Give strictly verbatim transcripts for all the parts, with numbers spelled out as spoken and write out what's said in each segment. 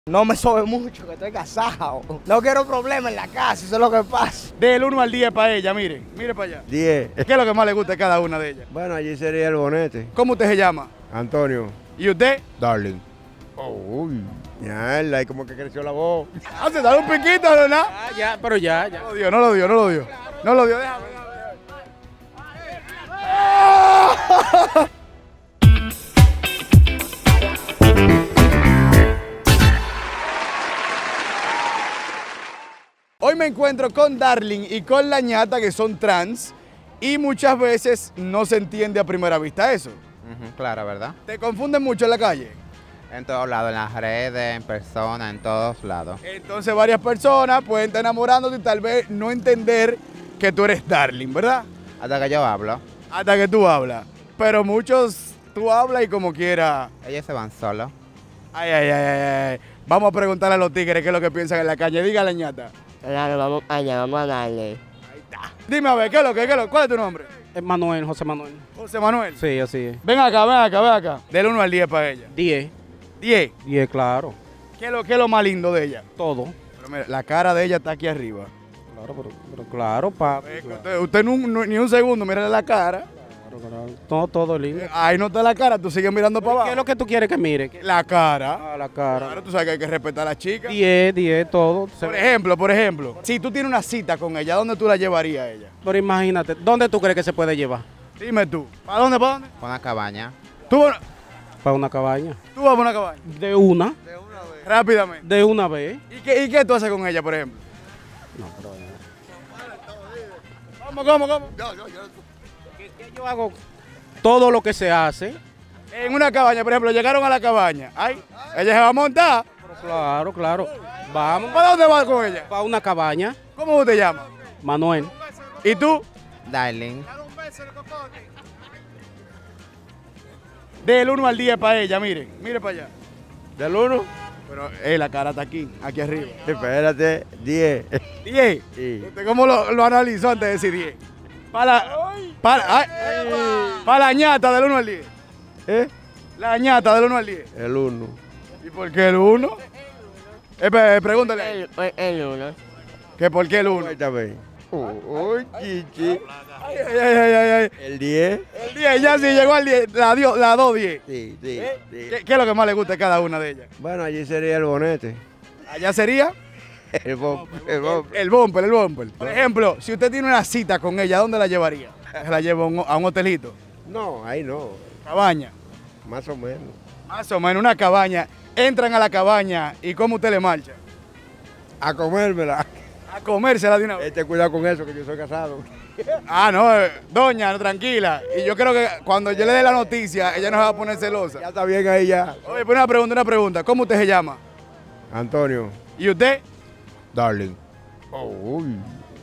No me sobe mucho, que estoy casado. No quiero problemas en la casa, eso es lo que pasa. Del uno al diez para ella, mire, mire para allá. diez. ¿Qué es lo que más le gusta a cada una de ellas? Bueno, allí sería el bonete. ¿Cómo usted se llama? Antonio. ¿Y usted? Darling. Oh, uy. Mierda, y como que creció la voz. Ah, se da un piquito, ¿no? ¿No? Ah, ya, pero ya, ya. No lo dio, no lo dio, no lo dio. No lo dio, déjame, déjame. Hoy me encuentro con Darling y con la ñata, que son trans, y muchas veces no se entiende a primera vista eso. Uh-huh, claro, ¿verdad? ¿Te confunden mucho en la calle? En todos lados, en las redes, en persona, en todos lados. Entonces varias personas pueden estar enamorándote y tal vez no entender que tú eres Darling, ¿verdad? Hasta que yo hablo, Hasta que tú hablas. Pero muchos, tú hablas y como quiera. ellos se van solos. Ay, ay, ay, ay, ay. Vamos a preguntarle a los tigres qué es lo que piensan en la calle. Dígale, ñata. Claro, vamos allá, vamos a darle. Dime a ver, ¿qué es lo que, qué es lo? ¿Cuál es tu nombre? Es Manuel, José Manuel. José Manuel. Sí, así es. Ven acá, ven acá, ven acá. Del uno al diez para ella. diez. diez. diez, claro. ¿Qué es lo, qué es lo más lindo de ella? Todo. Pero mira, la cara de ella está aquí arriba. Claro, pero, pero claro, papi. Eh, Claro, Usted, usted no- no- ni un segundo, mírale la cara. claro. Todo, todo lindo. Ahí no está la cara, tú sigues mirando para abajo. ¿Qué es lo que tú quieres que mire? ¿Qué- La cara. Ah, la cara. Claro, tú sabes que hay que respetar a las chicas. diez, diez, todo. Se- Por ejemplo, por ejemplo, si tú tienes una cita con ella, ¿dónde tú la llevarías a ella? Pero imagínate, ¿dónde tú crees que se puede llevar? Dime tú. ¿Para dónde, para dónde? Una cabaña. Tú, Para una cabaña. tú vas a una cabaña. De una, Rápidamente. de una vez. ¿Y qué, ¿Y qué tú haces con ella, por ejemplo? No, pero... ¿Cómo, cómo, cómo? ¿Qué, qué yo hago? Todo lo que se hace. En una cabaña, por ejemplo, llegaron a la cabaña. Ay, ella se va a montar. Pero claro, claro. Vamos ¿Para dónde vas con ella? para una cabaña. ¿Cómo te llamas? Manuel. ¿Y tú? Darling. Del uno al diez para ella, mire, mire para allá. ¿Del uno? Pero eh, la cara está aquí, aquí arriba. Espérate, diez. diez. Sí. ¿Usted cómo lo, lo analizó antes de decir diez? Para la, para, ay, para la ñata del uno al diez. ¿Eh? La ñata del uno al diez. El uno. ¿Y por qué el uno? Eh, pe- pregúntale. ahí. El, el uno. ¿Que por qué el uno? Ahí está bien. Uy, chichi. Ay, ay, ay, ay, ay, ay. El diez. El diez, ya sí llegó al diez, la, dio, la dos diez. Sí, sí, sí. ¿Qué, ¿Qué es lo que más le gusta a cada una de ellas? Bueno, allí sería el bonete. Allá sería El bumper. El bumper. el bumper, el bumper. Por ejemplo, si usted tiene una cita con ella, ¿dónde la llevaría? Se la lleva a un, a un hotelito, No, ahí no. cabaña. Más o menos. Más o menos una cabaña. Entran a la cabaña y ¿cómo usted le marcha? A comérmela. A comérsela de una vez. Este, cuidado con eso, que yo soy casado. Ah, no, eh, doña, tranquila. Y yo creo que cuando yo le dé la noticia, ella no se va a poner celosa. Ya está bien ahí ya. Oye, pues una pregunta, una pregunta. ¿Cómo usted se llama? Antonio. ¿Y usted? Darling. Oh, uy.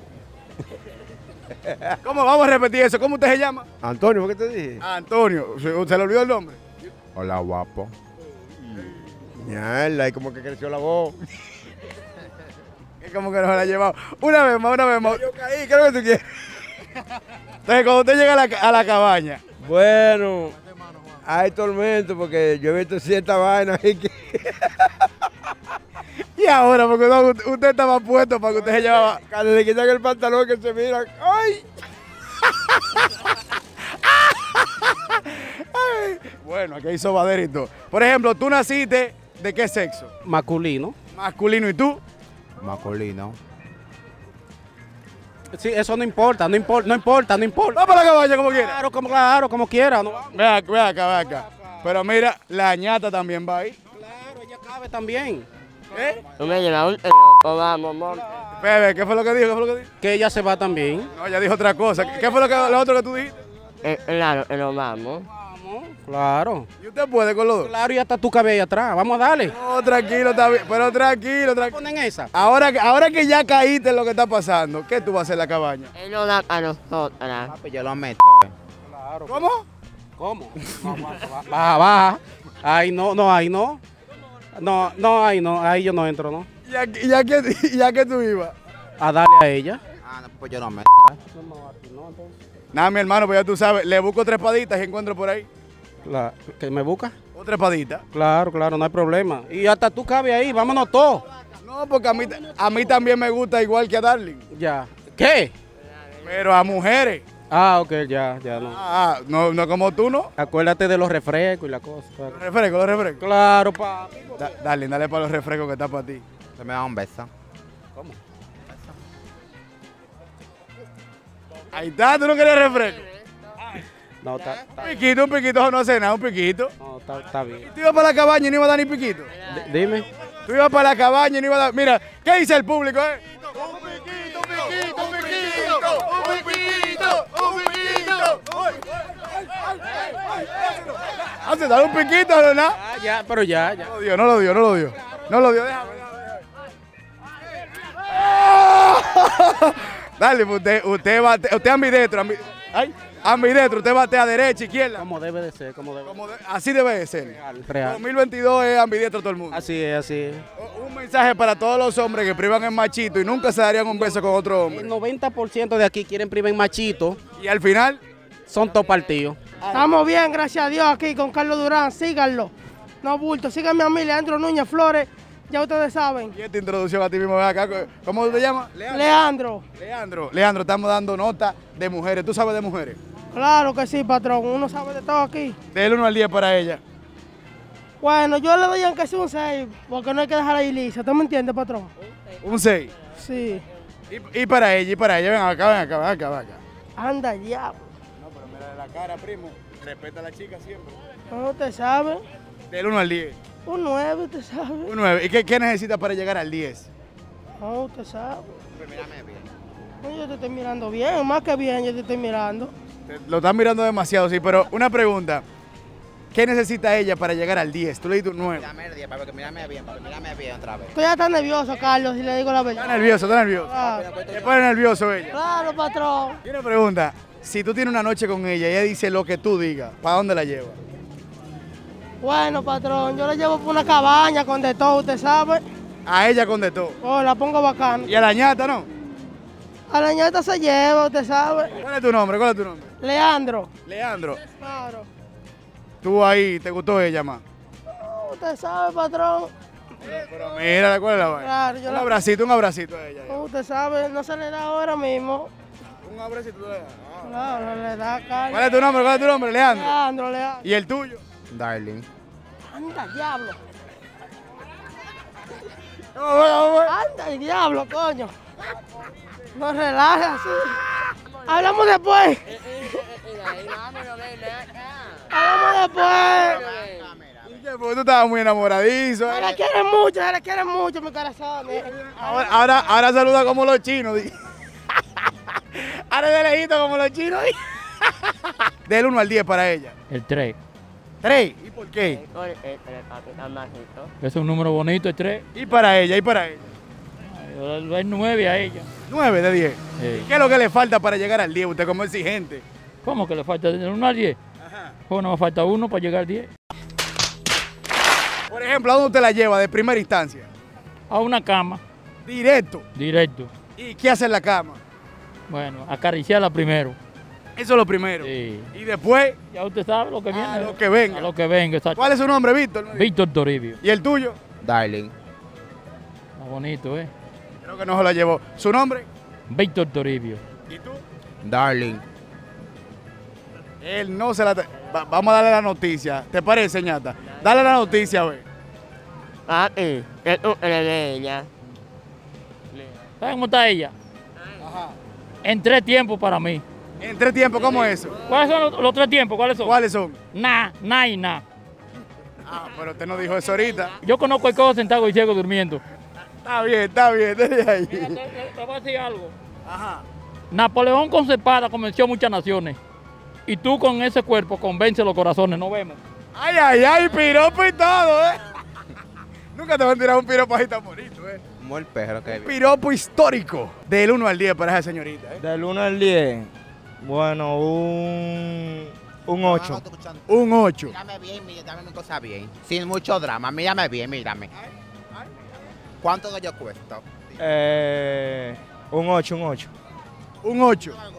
¿Cómo? Vamos a repetir eso. ¿Cómo usted se llama? Antonio, ¿qué te dije? Antonio. ¿Se, se le olvidó el nombre? Hola, guapo. Mierda, y como que creció la voz. Es como que no se la ha llevado. Una vez más, una vez más. Yo caí, ¿qué es lo que tú quieres? Entonces, cuando usted llega a la, a la cabaña, Bueno, hay tormento porque yo he visto cierta vaina y que... y ahora, porque no, usted usted estaba puesto para que usted se llevaba. Cuando le quitan el pantalón que se mira, ¡ay! Bueno, aquí hay sobadera y todo. Por ejemplo, tú naciste de qué sexo? Masculino. Masculino, ¿y tú? Masculino. Sí, eso no importa, no importa, no importa, no importa. Va para la cabaña como quiera. Claro, como, claro, como quiera. No, Ve acá, ve acá, ve acá. Pero mira, la ñata también va ahí. claro, ella cabe también. ¿Eh? Tú me llevas un loco, vamos, monte. Bebe, ¿qué fue lo que dijo? ¿Qué fue lo que dijo? Que ella se va también. No, ella dijo otra cosa. ¿Qué fue lo, que, lo otro que tú dijiste? Eh, Claro, eh, nos vamos. Vamos, claro. ¿Y usted puede con los dos? Claro, y hasta tu cabello atrás. Vamos a darle. No, tranquilo, está bien. Pero tranquilo, tranquilo. Ponen esa. Ahora, que- ahora que ya caíste en lo que está pasando, ¿qué tú vas a hacer en la cabaña? Él nos da a nosotras. Papi, yo lo meto. eh. Claro. ¿Cómo? ¿Cómo? No, baja, baja, baja, baja. Ahí no, no, ahí no. No, no, ahí no, ahí yo no entro, ¿no? ¿Ya, ya, que, ya que tú ibas? A darle a ella. Ah, no, pues yo lo meto. eh. No, no, aquí no, entonces. Nada, mi hermano, pues ya tú sabes, le busco tres paditas y encuentro por ahí. La- ¿Que me busca? Otra espadita. Claro, claro, no hay problema. Y hasta tú cabes ahí, vámonos todos. No, porque a mí, a mí también me gusta igual que a Darling. Ya. ¿Qué? Pero a mujeres. Ah, ok, ya, ya no. Ah, ah, no, no como tú, ¿no? Acuérdate de los refrescos y la cosa. Los refrescos, los refrescos. Claro, papi. Da- Darling, dale para los refrescos que está para ti. Se me da un beso. ¿Cómo? Ahí está, tú no quieres refresco. No, está, Un está, piquito, un piquito, eso no hace nada, un piquito. no, está, está bien. Tú ibas para la cabaña y no iba a dar ni piquito. D- dime. Tú ibas para la cabaña y no iba a dar. Mira, ¿qué dice el público, eh? Un piquito, un piquito, un piquito, un piquito, un piquito. Hace dar un piquito, ¿no? ¿No Ah, ya, pero ya, ya. lo dio, no lo dio, no lo dio. No lo dio, déjame, déjame, déjame. Dale, pues usted, usted bate, usted ambidestro, ambi- ay, ambidestro, usted batea derecha, izquierda. Como debe de ser, como debe Como de- así debe de ser. Real, real. dos mil veintidós es ambidiestro todo el mundo. Así es, así es. Un mensaje para todos los hombres que privan en machito y nunca se darían un beso con otro El hombre. noventa por ciento de aquí quieren primer machito, Y al final, son todos partidos. Estamos bien, gracias a Dios, aquí con Carlos Durán. Síganlo. No bulto. Síganme a mí, Leandro Núñez Flores. Ya ustedes saben. y esta introducción a ti mismo, ven acá. ¿Cómo te llamas? Leandro. Leandro. Leandro, estamos dando nota de mujeres. ¿Tú sabes de mujeres? Claro que sí, patrón. Uno sabe de todo aquí. Del uno al diez para ella. Bueno, yo le doy aunque sea un seis, porque no hay que dejar ahí lisa. ¿Tú me entiendes, patrón? Un seis. Sí. Y, y para ella, y para ella. Ven acá, ven acá, ven acá, ven acá. Anda ya. No, pero mira la cara, primo. Respeta a la chica siempre. No, usted sabe. Del uno al diez. Un nueve, usted sabe. Un nueve. ¿Y qué, qué necesitas para llegar al diez? No, usted sabe. Mírame bien. No, yo te estoy mirando bien, más que bien yo te estoy mirando. Te- Lo estás mirando demasiado, sí, pero una pregunta. ¿Qué necesita ella para llegar al diez? Tú le diste un nueve. Mírame el diez, papi, que mírame bien, papi, mírame bien otra vez. Estoy ya tan nervioso, Carlos, si le digo la Está verdad. nervioso, está nervioso. Claro, Se pone nervioso ella. claro, patrón. Y una pregunta. Si tú tienes una noche con ella y ella dice lo que tú digas, ¿para dónde la llevas? Bueno, patrón, yo la llevo por una cabaña con de todo, usted sabe. A ella con de todo. Oh, la pongo bacana. Y a la ñata, ¿no? A la ñata se lleva, usted sabe. ¿Cuál es tu nombre? ¿Cuál es tu nombre? Leandro. Leandro. Claro. Tú ahí, ¿te gustó ella más? Oh, usted sabe, patrón. Pero mira, ¿cuál es la vaina? Claro, yo Un la- abracito, un abracito a ella. Oh, usted sabe, no se le da ahora mismo. Un abracito. tú le das. Ah. Claro, le da ¿Cuál Carlos. es tu nombre? ¿Cuál es tu nombre? Leandro. Leandro, Leandro. ¿Y el tuyo? Darling. Anda, diablo. Vamos, vamos, vamos. Anda, el diablo, coño. No relajes así. Hablamos después. Hablamos después. ¿Y qué? Porque tú estabas muy enamoradizo. Se eh. le quiere mucho, se le quiere mucho, mi corazón. eh. Ahora, ahora, ahora saluda como los chinos. di. Ahora de lejito como los chinos. di. Del uno al diez para ella. El tres. tres. ¿Y por qué? Es un número bonito, el tres. Y para ella, y para ella. Yo le doy nueve a ella. nueve de diez. Sí. ¿Qué es lo que le falta para llegar al diez? Usted como exigente. ¿Cómo que le falta del uno al diez? Bueno, me falta uno para llegar al diez. Por ejemplo, ¿a dónde usted la lleva de primera instancia? A una cama, Directo. directo. ¿Y qué hace en la cama? Bueno, acariciarla primero. Eso es lo primero. Sí. Y después, Ya usted sabe lo que viene. a lo que venga. A lo que venga, exacto. ¿Cuál es su nombre, Víctor? Víctor Toribio. ¿Y el tuyo? Darling. Está bonito, ¿eh? Creo que no se lo llevó. ¿Su nombre? Víctor Toribio. ¿Y tú? Darling. Él no se la... Va- vamos a darle la noticia. ¿Te parece, ñata? Dale la noticia, güey. Papi, que tú eres de ella. ¿Sabes cómo está ella? En tres tiempos para mí. En tres tiempos, ¿cómo es eso? ¿Cuáles son los, los tres tiempos? ¿Cuáles son? ¿Cuáles son? Na, na y na. Ah, pero usted no dijo eso ahorita. Yo conozco el cojo sentado y ciego durmiendo. Está bien, está bien, desde ahí. Mira, te, te- te voy a decir algo. Ajá. Napoleón con su espada convenció muchas naciones. Y tú con ese cuerpo convence los corazones, no vemos. Ay, ay, ay, piropo y todo, ¿eh? Nunca te van a tirar un piropo así tan bonito, ¿eh? Muy el perro que vi. Piropo histórico. Del uno al diez para esa señorita, ¿eh? Del uno al diez, bueno, un, un ocho. Un ocho. Mírame bien, mírame mi cosa bien. Sin mucho drama, mírame bien, mírame. ¿Cuánto que yo cuesto? Eh, un ocho, un ocho. Un ocho.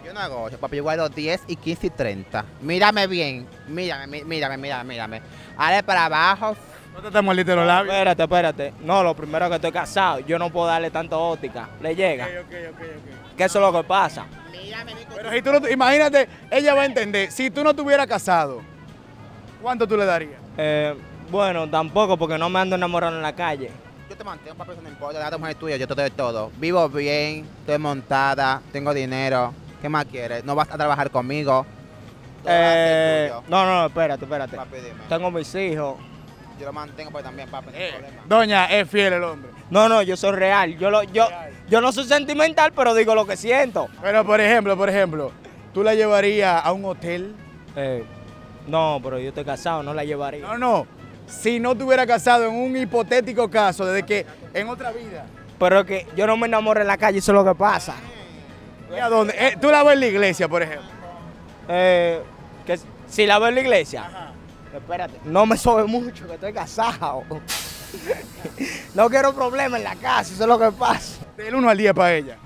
Yo no hago ocho, papi, yo guardo diez y quince y treinta. Mírame bien, mírame, mí- mírame, mírame, mírame. Dale para abajo. ¿No te estás mordiste los labios? Espérate, espérate. No, lo primero que estoy casado, yo no puedo darle tanto óptica. Le llega. Ok, ok, ok, ok. Que eso es lo que pasa. Mírame, mi Pero si tú no, imagínate, ella va a entender, si tú no estuvieras casado, ¿cuánto tú le darías? Eh, bueno, tampoco porque no me ando enamorando en la calle. Yo te mantengo, papi, eso no importa. Déjate mujer tuya, yo te doy todo. Vivo bien, estoy montada, tengo dinero. ¿Qué más quieres? ¿No vas a trabajar conmigo? Todo va a ser Eh, tuyo. no, no, espérate, espérate. Papi, dime. Tengo mis hijos. Yo lo mantengo pues también, papi, no hay problema. Doña, es fiel el hombre. No, no, yo soy real. Yo, lo, yo, yo no soy sentimental, pero digo lo que siento. Pero por ejemplo, por ejemplo, ¿tú la llevarías a un hotel? Eh, no, pero yo estoy casado, no la llevaría. No, no. Si no estuviera casado en un hipotético caso, desde que en otra vida. Pero que yo no me enamoro en la calle, eso es lo que pasa. ¿Y a dónde? Eh, ¿Tú la ves en la iglesia, por ejemplo? Eh, que si la veo en la iglesia, espérate, no me sobe mucho, que estoy casado. No quiero problemas en la casa, eso es lo que pasa. Del uno al diez para ella.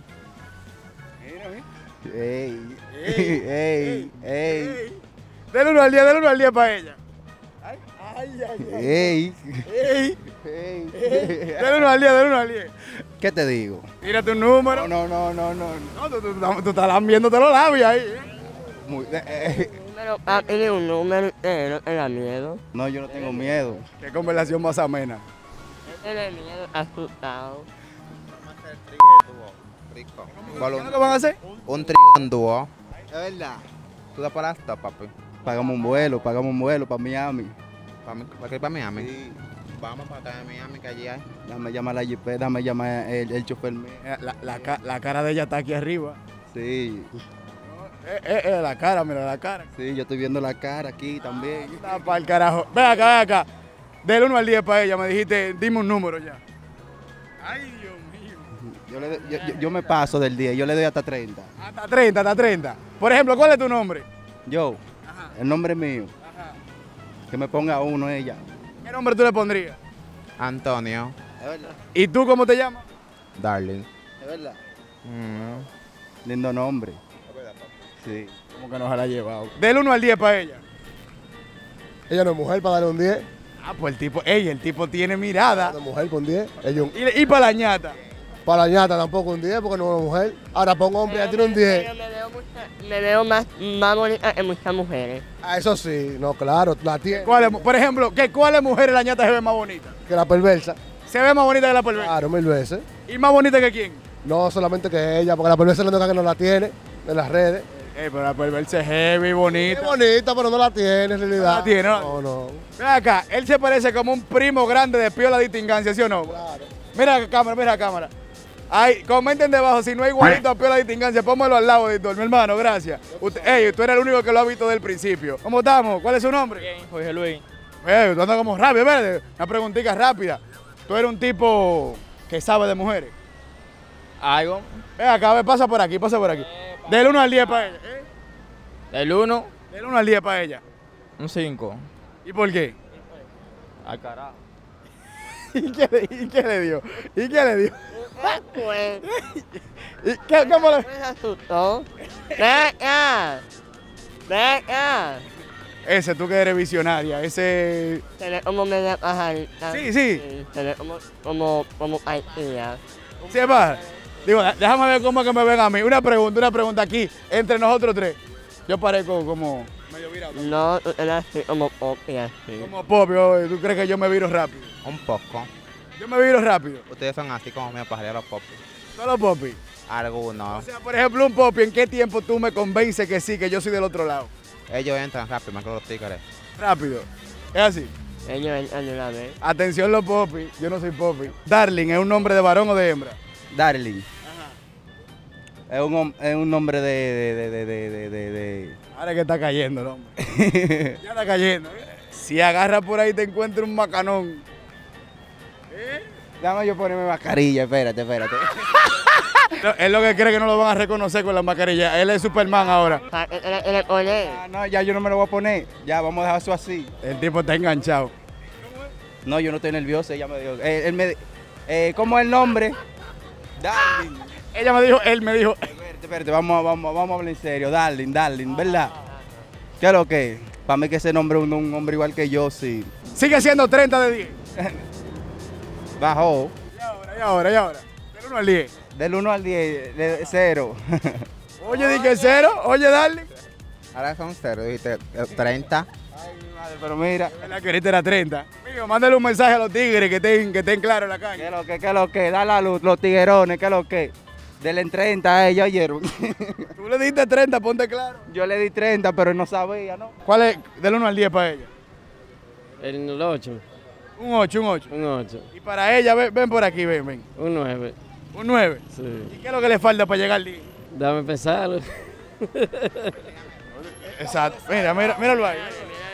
Ey, ey, ey, Del uno al diez, del uno al diez para ella. Ay, ay, ay, ay. ey, Ey, ey. del uno al diez, del uno al diez. ¿Qué te digo? Tírate un número. No, no, no, no, no. No, tú, tú, tú, tú estás lambiéndote los labios ahí. ¿eh? Muy- eh, eh, Número, papi, de un número, usted no te da miedo. no, yo no tengo miedo. Qué conversación más amena. Tiene miedo, asustado. Vamos a hacer trío dúo, rico. ¿Qué es lo que van a hacer? Un trío en dúo. Es verdad. Tú das para esto, papi. Pagamos un vuelo, pagamos un vuelo para Miami. ¿Para, mí, para qué para Miami? Sí. Vamos para acá de Miami, que allí hay. Dame llamar a la Jeep, dame llamar el, el chofer mío. Mira, La, la, ca- la cara de ella está aquí arriba. Sí, Eh, eh, eh, la cara, mira la cara. sí, yo estoy viendo la cara aquí también. Está para el carajo. Ven acá, ven acá. Del uno al diez para ella. Me dijiste, dime un número ya. Ay, Dios mío. Yo, le doy- yo, yo- yo me paso del día, yo le doy hasta treinta. Hasta treinta, hasta treinta. Por ejemplo, ¿cuál es tu nombre? Yo, el nombre mío, que me ponga uno ella. ¿Qué nombre tú le pondrías? Antonio. Es verdad. ¿Y tú cómo te llamas? Darling. Es verdad. Mm. Lindo nombre. Sí. Como que nos la ha llevado. Del uno al diez para ella. Ella no es mujer para darle un diez. Ah, pues el tipo, ey, el tipo tiene mirada. No es mujer con diez. Ella un- Y, y para la ñata. para la ñata tampoco un diez porque no es mujer. Ahora pongo hombre, ya tiene un diez. Pero me veo, mucha- me veo más, más bonita que muchas mujeres. Ah, eso sí, no, claro, la tiene. ¿Cuál es- por ejemplo, ¿qué, ¿cuáles mujeres la ñata se ve más bonita? Que la perversa. Se ve más bonita que la perversa. Claro, mil veces. ¿Y más bonita que quién? No solamente que ella, porque la perversa es la única que no la tiene en las redes. Eh, pero la perversa es heavy, bonita. Es bonita, pero no la tiene en realidad. No la tiene, ¿no? No, no. Ven acá, él se parece como un primo grande de Piola Distingancia, ¿sí o no? Claro. Mira la cámara, mira la cámara. Ay, comenten debajo, si no es igualito a Piola Distingancia, póngalo al lado, editor, mi hermano, gracias. Usted, ey, tú eres el único que lo ha visto desde el principio. ¿Cómo estamos? ¿Cuál es su nombre? Bien, Jorge Luis. Eh, tú andas como rápido, espérate, una preguntita rápida. Tú eres un tipo que sabe de mujeres. Algo. Ven acá, a ver, pasa por aquí, pasa por aquí. Del uno al diez para ella. ¿eh? Del uno, Del uno al diez para ella. un cinco. ¿Y por qué? Al carajo. ¿Y qué, le, ¿Y qué le dio? ¿Y qué le dio? Pues, ¿Y qué, ¿Cómo le...? me asustó. Ven acá. Ven acá. Ese, tú que eres visionaria, ese... Se ve como media pajarita. Sí, sí. Se ve como, como, como partida. ¿Sí es más? Digo, déjame ver cómo es que me ven a mí. Una pregunta, una pregunta aquí, entre nosotros tres. Yo parezco como medio virado. No, tú eres así como popi, así. Como popio, ¿tú crees que yo me viro rápido? Un poco. Yo me viro rápido. Ustedes son así como medio pajareros pop. Solo popi. O Algunos. sea, por ejemplo, un popi, ¿en qué tiempo tú me convences que sí, que yo soy del otro lado? Ellos entran rápido, más que los tigres. Rápido. Es así. Ellos entran de una vez. Atención los popi, yo no soy popi. Darling, ¿es un nombre de varón o de hembra? Darling. Es un, hom- es un nombre de, de, de, de, de, de, de- Ahora es que está cayendo el hombre. Ya está cayendo. ¿eh? Si agarra por ahí te encuentra un macanón. Dame yo ponerme mascarilla, espérate, espérate. No, él lo que cree que no lo van a reconocer con la mascarilla. Él es Superman ahora. ¿Para qué te le quieres poner? Ah, no, ya yo no me lo voy a poner. Ya, vamos a dejar eso así. El tipo está enganchado. No, yo no estoy nervioso, ella me dijo. eh, él me, eh, ¿Cómo es el nombre? Darling. Ella me dijo, él me dijo. Espérate, espérate, vamos, vamos, vamos a hablar en serio. Darling, darling, ¿verdad? ¿Qué es lo que? Para mí que ese nombre es un, un hombre igual que yo, sí. Sigue siendo treinta de diez. Bajó. Y ahora, y ahora, y ahora. Del uno al diez. Del uno al diez, de cero. Oye, dije cero. Oye, darling. Ahora son cero, dijiste eh, treinta. Ay, madre, pero mira. La que ahorita era treinta. Mío, mándale un mensaje a los tigres que estén, que estén claros en la calle. ¿Qué es lo que, qué es lo que? Da la luz, los tiguerones, ¿qué es lo que? Denle en treinta a ella, oyeron. Tú le diste treinta, ponte claro. Yo le di treinta, pero no sabía, ¿no? ¿Cuál es del uno al diez para ella? El ocho. Un ocho, un ocho. Un ocho. Y para ella, ven, ven por aquí, ven, ven. Un nueve. Un nueve. Sí. ¿Y qué es lo que le falta para llegar al diez? Dame pensar. Exacto. Mira, mira, míralo ahí.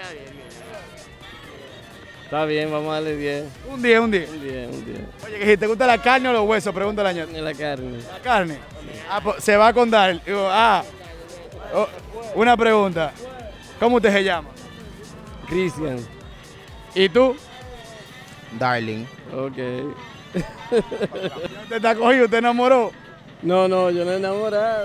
Está bien, vamos a darle diez. Un diez, un diez. Un diez, un diez. Oye, que si te gusta la carne o los huesos, pregúntale a ñata. La carne. La carne. Ah, pues, se va a contar. Digo, ah, oh, una pregunta. ¿Cómo usted se llama? Cristian. ¿Y tú? Darling. Ok. ¿Usted está cogido? ¿Usted enamoró? No, no, yo no he enamorado.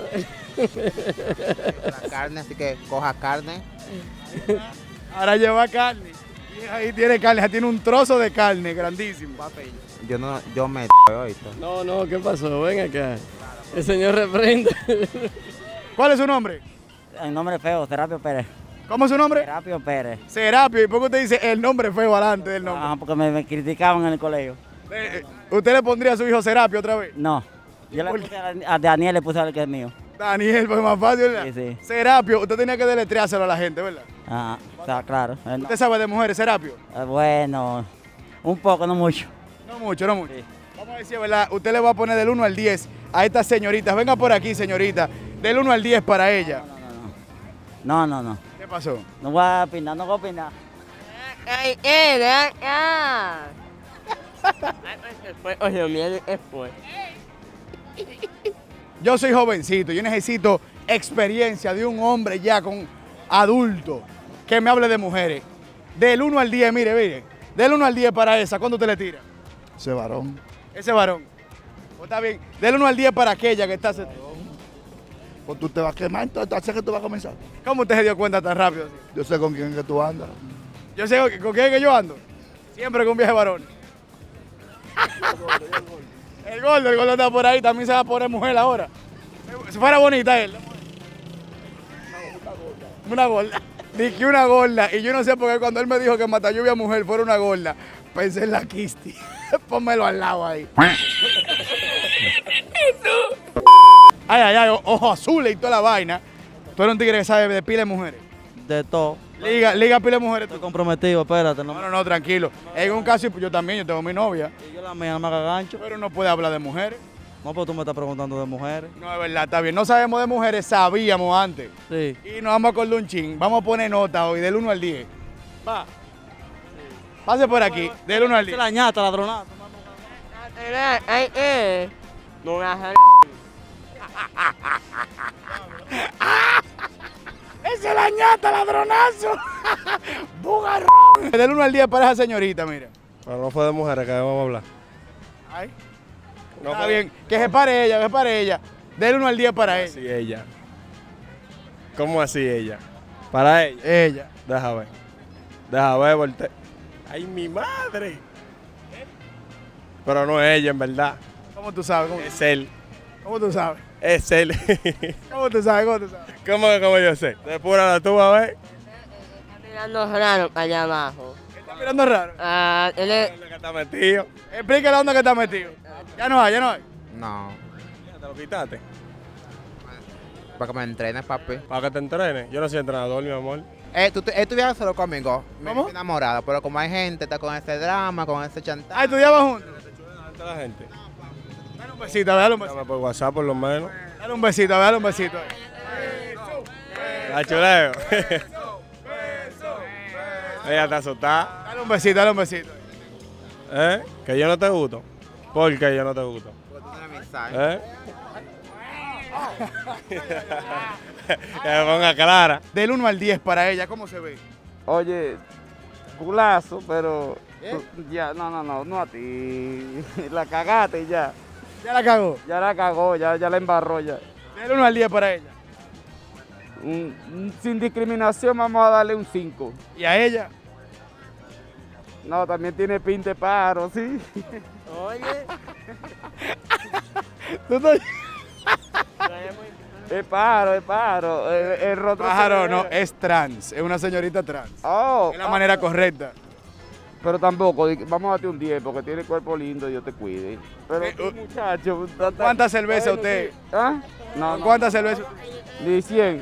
La carne, así que coja carne. Ahora lleva carne. Y ahí tiene carne, ya tiene un trozo de carne grandísimo. Yo no, yo me ahorita. No, no, ¿qué pasó? Ven acá. El señor reprende. ¿Cuál es su nombre? El nombre feo, Serapio Pérez. ¿Cómo es su nombre? Serapio Pérez. Serapio. ¿Y por qué usted dice el nombre feo adelante del nombre? Ah, porque me, me criticaban en el colegio. Eh, ¿Usted le pondría a su hijo Serapio otra vez? No. Yo le puse a, a Daniel, le puse al que es mío. Daniel, pues más fácil, ¿verdad? Sí, sí. Serapio, usted tenía que deletreárselo a la gente, ¿verdad? Ah, está claro. Eh, no. ¿Usted sabe de mujeres, Serapio? Eh, bueno, un poco, no mucho. No mucho, no mucho. Sí. Vamos a decir, ¿verdad? Usted le va a poner del uno al diez a estas señoritas. Venga por aquí, señorita. Del uno al diez para ella. No, no, no. No, no, no. ¿Qué pasó? No voy a opinar, no voy a opinar. Ay, eh, ah. Oye, mira, después. Yo soy jovencito, yo necesito experiencia de un hombre ya con adulto que me hable de mujeres. Del uno al diez, mire, mire. Del uno al diez para esa, ¿cuándo usted le tira? Ese varón. Ese varón. Pues está bien. Del uno al diez para aquella que está... Pues tú te vas a quemar, entonces ¿sabes que tú vas a comenzar? ¿Cómo usted se dio cuenta tan rápido así? Yo sé con quién es que tú andas. Yo sé con quién es que yo ando. Siempre con viaje varón. El gordo, el gordo está por ahí, también se va a poner mujer ahora. Si fuera bonita él. Una gorda. Dije una gorda. Y yo no sé por qué cuando él me dijo que Mata Lluvia mujer fuera una gorda, pensé en la Kisti. Pónmelo al lado ahí. Ay, ay, ay, ojos azules y toda la vaina. Tú eres un tigre que sabe de pila de mujeres. De todo. Liga, liga pila de mujeres. Estoy comprometido, espérate. No, No, no, no, tranquilo. En un caso, yo también, yo tengo mi novia. Y yo la mía no me haga gancho. Pero no puede hablar de mujeres. No, pues tú me estás preguntando de mujeres. No, es verdad, está bien. No sabemos de mujeres, sabíamos antes. Sí. Y nos vamos a acordar un chin. Vamos a poner nota hoy, del uno al diez. Va. Pase por aquí, del uno al Esa diez. es la ñata, ladronazo. Ay, eh. No me hagas. ¡Esa es la ñata, ladronazo! ¡Bugarrón! Del uno al diez para esa señorita, mira. Pero no fue de mujeres que vamos a hablar. Ay. No Está fue- bien, que se pare ella, que se pare ella. Del uno al diez para ella. Así ella. ¿Cómo así ella? Para ella. Ella. Deja ver. Deja ver, volte. ¡Ay, mi madre! Pero no es ella, en verdad. ¿Cómo tú sabes? ¿Cómo, Es él. cómo tú sabes? Es él. ¿Cómo tú sabes? ¿Cómo tú sabes? ¿Cómo que como yo sé? Despúrala tú, a ver. Está mirando raro allá abajo. Está mirando raro. Ah, él es. ¿Dónde que está metido? Explícale dónde que está metido. Ya no hay, ya no hay. No. ¿Te lo quitaste? Para que me entrenes, papi. Para que te entrenes. Yo no soy entrenador, mi amor. Eh, tú, tú estuvieras solo conmigo. Me ¿Cómo? estoy enamorada, pero como hay gente, está con ese drama, con ese chantaje. Ah, estudiaban juntos. Delante de la gente. Dale un besito, dale un besito. Dame por WhatsApp, por lo menos. Dale un besito, dale un besito. La chuleo. Ella está asustada. Dale un besito, dale un besito. ¿Eh? Que yo no te gusto. ¿Por qué yo no te gusto? Porque tú tienes mensaje. ¿Eh? Que me ponga clara. Del uno al diez para ella, ¿cómo se ve? Oye, culazo, pero tú- ya, no, no, no, no a ti. La cagaste ya. Ya la cagó. Ya la cagó, ya, ya la embarró ya. Del uno al diez para ella. Mm, sin discriminación vamos a darle un cinco. ¿Y a ella? No, también tiene pinta de pájaro, sí. Oye. ¿Tú te... Es pájaro, es pájaro. El, el rostro Pájaro se ve- no, es trans, es una señorita trans. Oh, Es la ah, manera correcta. Pero tampoco, di- vamos a darte un diez porque tiene cuerpo lindo, Dios te cuide. Pero Eh, tú, uh, muchacho. ¿Cuántas cervezas Bueno, usted? sí. ¿Ah? No, no. ¿Cuántas cervezas? Ni cien.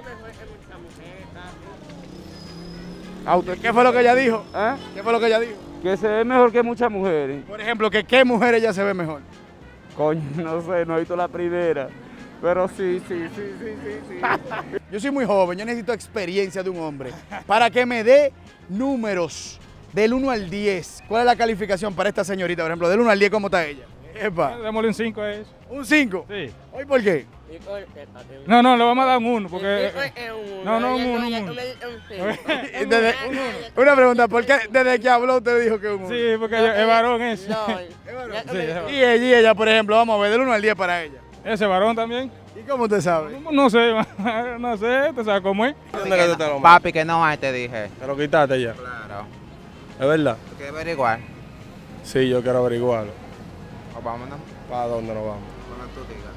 ¿Qué fue lo que ella dijo? ¿Ah? ¿Qué fue lo que ella dijo? Que se ve mejor que muchas mujeres. Por ejemplo, que qué mujer ella se ve mejor. Coño, no sé, no he visto la primera. Pero sí, sí, sí, sí, sí, sí. Yo soy muy joven, yo necesito experiencia de un hombre para que me dé números del uno al diez. ¿Cuál es la calificación para esta señorita, por ejemplo? Del uno al diez, ¿cómo está ella? Epa. Démosle un cinco a eso. ¿Un cinco? Sí. ¿Hoy por qué? No, no, le vamos a dar un uno, porque... No, no, un Ella- uno, un ella- uno. ella- Desde- una pregunta, ¿por qué desde que habló usted dijo que un uno? Sí, porque ella- es varón ese. No, Sí, es varón. Y ella, y ella, por ejemplo, vamos a ver, del uno al diez para ella. ¿Ese varón también? ¿Y cómo usted sabe? No sé, no sé, ¿tú sabes cómo es? ¿Dónde que tú te lo Papi, que no hay, te dije. Te lo quitaste ya. Claro. ¿Es verdad? ¿Tú quieres averiguar? Sí, yo quiero averiguarlo. O vámonos. ¿Para dónde nos vamos? Cuando tú digas.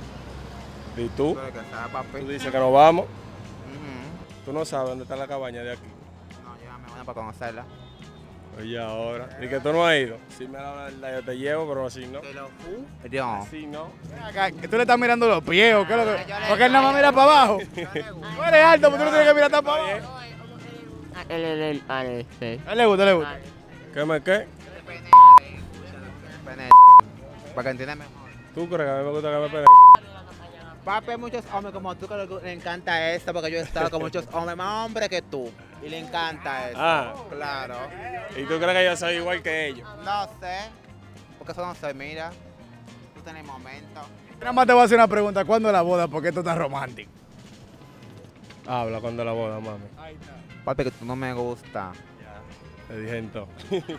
¿Y tú? Tú eres que sabes, papi. Tú dices que nos vamos. Ujú. Tú no sabes dónde está la cabaña de aquí. No, llévame una para conocerla. Oye, ahora. ¿Y que tú no has ido? Si me da la verdad, yo te llevo, pero así no. Yo. Así no. Acá, que tú le estás mirando los pies, ¿o qué es lo que? Porque él nada más mira para abajo. Tú eres alto, pero tú no tienes que mirar tan para abajo. El elemental este. A él le gusta, a él le gusta. ¿Qué me qué? Penetre. Para que entiendas mejor. ¿Tú crees que a mí me gusta que me penetre? Papi, hay muchos hombres como tú que le le encanta esto, porque yo he estado con muchos hombres más hombres que tú. Y le encanta eso. Ah. Claro. ¿Y tú crees que yo soy igual que ellos? No sé. Porque eso no sé, mira. Tú tenés momento. Nada más te voy a hacer una pregunta. ¿Cuándo es la boda? ¿Por qué tú estás romántico? Habla cuando la boda, mami. Papi, que tú no me gusta. Te dije en todo.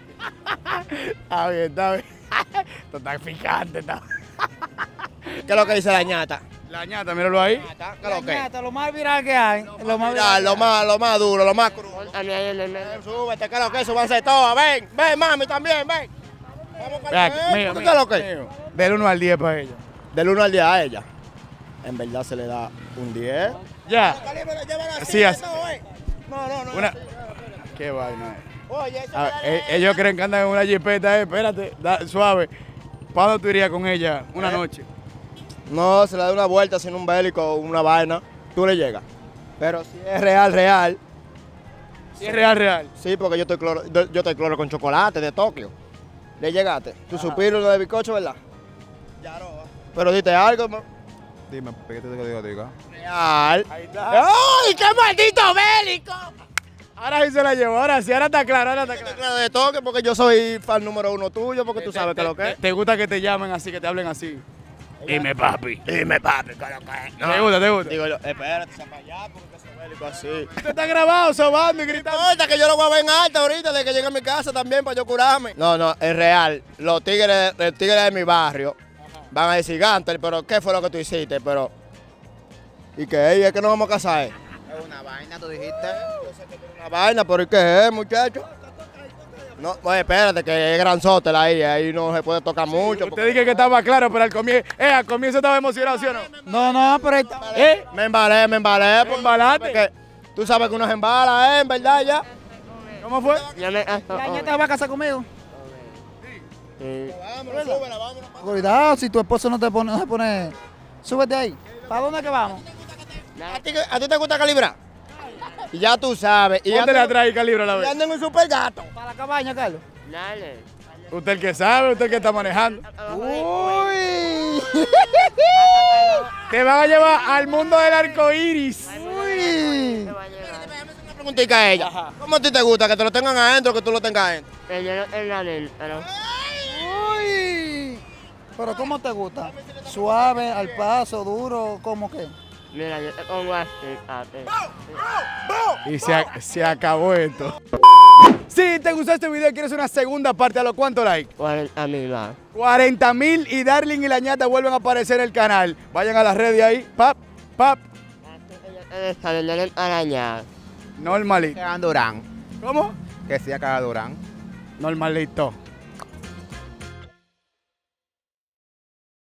Está bien, está bien. Esto está picante, está. ¿Qué es lo que dice la ñata? La ñata, míralo ahí. ¿Qué es lo que? Ñata, lo más viral que hay. Lo más Mira, lo más, lo más duro, lo más crudo. Póntale ahí el elemental. Súbete, ¿qué es lo que? Súbanse todos, ven, ven, mami, también, ven. Vamos con Vea, el mío, ¿Qué mío, es lo que? mío. Del uno al diez para ella. Del uno al diez a ella. En verdad se le da un diez. Ya. Sí, así. No, no, no. Una... Qué vaina. Oye, eso A ver, dale. eh, ellos creen que andan en una jipeta, eh. Espérate, da- suave. ¿Para dónde tú irías con ella una noche? No, se le da una vuelta sin un bélico o una vaina. Tú le llegas. Pero si es real, real. Si es real, real. Sí, porque yo estoy cloro, yo yo estoy cloro con chocolate de Tokio. ¿Le llegaste? Tu suspiro lo de bizcocho, ¿verdad? Ya no. Pero dite algo, ma- Dime, ¿qué te digo, digo? real. Ahí está. ¡Ay, qué maldito bélico! Ahora sí se la llevó, ahora sí, ahora está claro, ahora está Estoy claro. claro de Tokio porque yo soy fan número uno tuyo, porque tú sabes que lo que ¿Te, es. te gusta que te llamen así, que te hablen así? Dime, papi. Dime, papi, ¿qué es lo que es? ¿Te gusta, te gusta? Digo yo, espérate, se para allá porque ese bélico así. Usted está grabado, sobando y gritando. Ahorita que yo lo voy a ver en alta ahorita de que llegue a mi casa también para yo curarme. No, no, es real. Los tigres, los tigres de mi barrio van a decir, Gantel, pero ¿qué fue lo que tú hiciste? Pero, ¿y qué? ¿Y es que nos vamos a casar? eh? Es una vaina, tú dijiste. Una vaina, pero ¿y qué es, muchacho? No, oye, espérate, que es granzote ahí, ahí no se puede tocar mucho. Usted dije que estaba claro, pero al comienzo, eh, al comienzo estaba emocionado, ¿sí o no? No, no, pero ahí está. ¿Eh? Me embalé, me embalé. ¿Me embalaste? Porque tú sabes que uno se embala, ¿eh? En verdad, ya. ¿Cómo fue? Ya me has La ñata va a casar conmigo. Sí. Vámonos, súbela, vámonos. Cuidado, si tu esposo no te pone, no se pone. Súbete ahí. ¿Para dónde que vamos? ¿A ti, ¿A ti te gusta calibrar? Y ya tú sabes. Y ¿Dónde la ando- trae calibra a la y vez? ando en un super gato. Para la cabaña, Carlos. Dale. Usted el que sabe, usted el que está manejando. Uy. Te van a llevar al mundo del arco iris. Uy. Te va a llevar. Una preguntita a ella. ¿Cómo a ti te gusta? ¿Que te lo tengan adentro o que tú lo tengas adentro? Te llevo en la ley, pero... Uy. Pero ¿cómo te gusta? Suave, al paso, duro, ¿cómo que? Mira, yo te pongo así, papi. Y se, a- se acabó esto. Si te gustó este video y quieres una segunda parte, ¿a lo cuánto like? cuarenta mil más. cuarenta mil y Darling y la ñata vuelven a aparecer en el canal. Vayan a las redes ahí. Pap, pap. Normalito. Durán. ¿Cómo? Que sea cada Durán. Normalito.